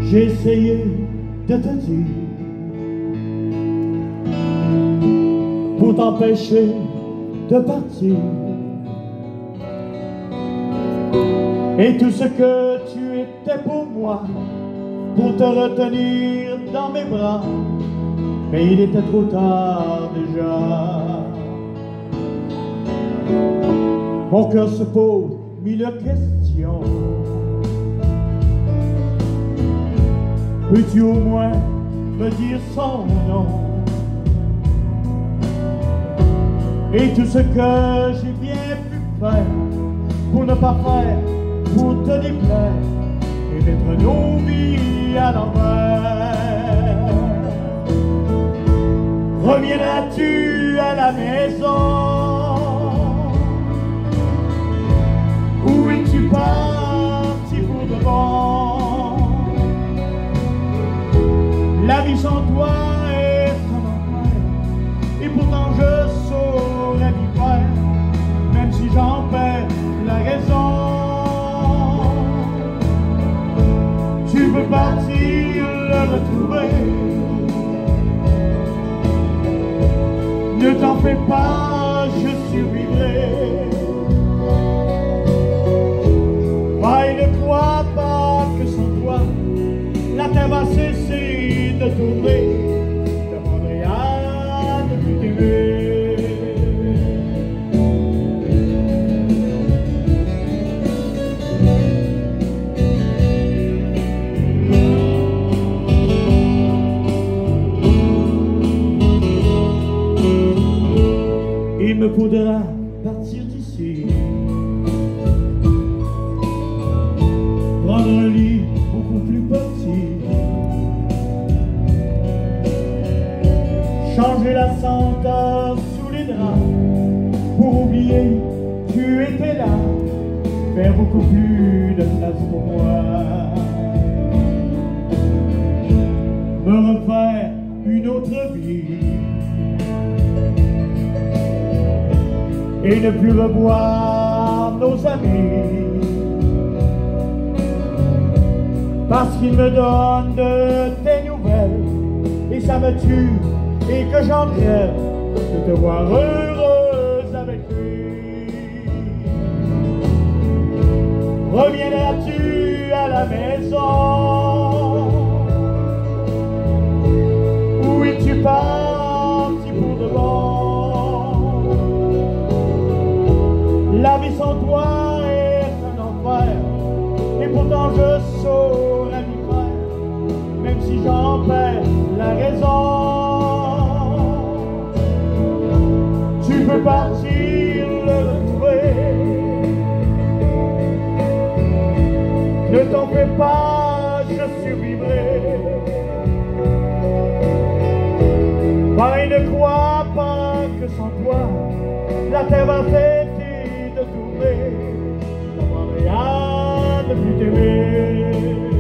J'ai essayé de te dire pour t'empêcher de partir, et tout ce que tu étais pour moi, pour te retenir dans mes bras, mais il était trop tard déjà. Mon cœur se pose mille questions. Peux-tu au moins me dire son nom? Et tout ce que j'ai bien pu faire pour ne pas faire, pour te déplaire et mettre nos vies à l'envers. Reviendras-tu à la maison? Où es-tu parti pour de bon? La vie sans toi est un enfer, et pourtant je saurais m'y faire, même si j'en perds la raison. Tu veux partir le retrouver? Ne t'en fais pas, je survivrai. Va et ne crois pas que sans toi la terre va cesser de tourner. Je t'apprendrai à ne plus t'aimer. Il me faudra partir d'ici, prendre un lit beaucoup plus petit, changer la senteur sous les draps, pour oublier tu étais là, faire beaucoup plus de place pour moi, me refaire une autre vie et ne plus revoir nos amis, parce qu'ils me donnent de tes nouvelles et ça me tue et que j'en crève de te voir heureuse avec lui. Reviendras-tu à la maison? Où es-tu parti pour de bon? La vie sans toi est un enfer, et pourtant je saurais m'y faire, même si j'en perds la raison. Tu peux partir le retrouver. Ne t'en fais pas, je survivrai. Va et ne crois pas que sans toi la terre va cesser de tourner. Je t'apprendrai à ne plus t'aimer.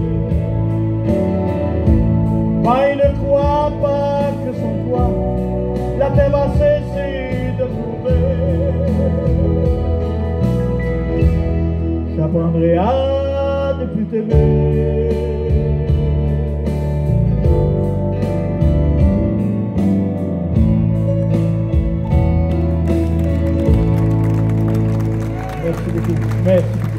Va et ne crois pas que sans toi la terre va cesser de tourner. Je t'apprendrai à ne plus t'aimer. Merci beaucoup. Merci.